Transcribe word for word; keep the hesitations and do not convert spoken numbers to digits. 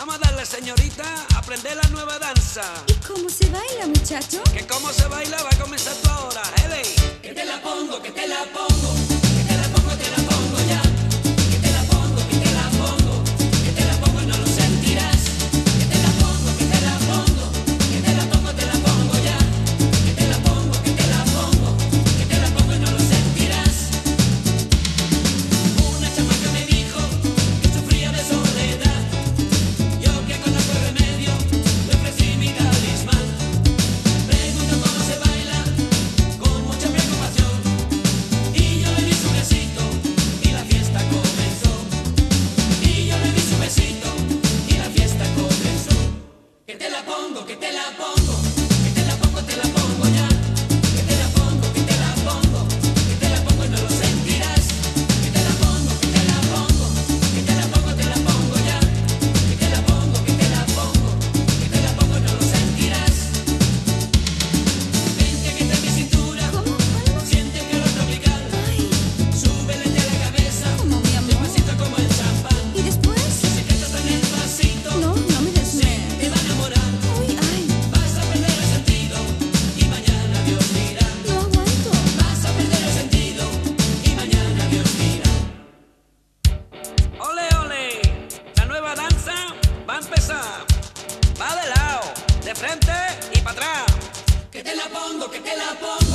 Vamos a darle, señorita, a aprender la nueva danza. ¿Y cómo se baila, muchacho? Que cómo se baila va a comenzar tú ahora, Hele. Que te la pongo, que te la pongo, que te la pongo, te la pongo ya. Que te la pongo, que te la pongo, que te la pongo y no lo sentirás. Que te la pongo, que te la pongo, que te la pongo, te la pongo ya. Que te la pongo, que te la pongo, que te la pongo y no lo sentirás. Una chamaca me dijo que sufría de soledad. Yo que conozco el remedio, le ofrecí mi talismán. Pregunto cómo se baila, con mucha preocupación. Y yo le di su besito, y la fiesta comenzó. Y yo le di su besito, y la fiesta comenzó. Que te la pongo, que te la pongo, que te la pongo, te la pongo ya. Que te la pongo, que te la pongo, que te la pongo y no lo sentirás. Que te la pongo, que te la pongo, que te la pongo, te la pongo ya. Que te la pongo, que te la pongo, que te la pongo y no lo sentirás. Vente que está en mi cintura, ¿Cómo? ¿Cómo? siente el calor tropical. Ay, Súbelete a la cabeza, ¿cómo, mi amor? despacito como el champán. ¿Y después? Los secretos están despacito, No, no me des se te va a enamorar. Uy, ay, Vas a perder el sentido y mañana Dios dirá. no aguanto. Vas a perder el sentido y mañana Dios dirá. Ole, ole. La nueva danza va a empezar. Va de lado, de frente y para atrás. Que te la pongo, que te la pongo.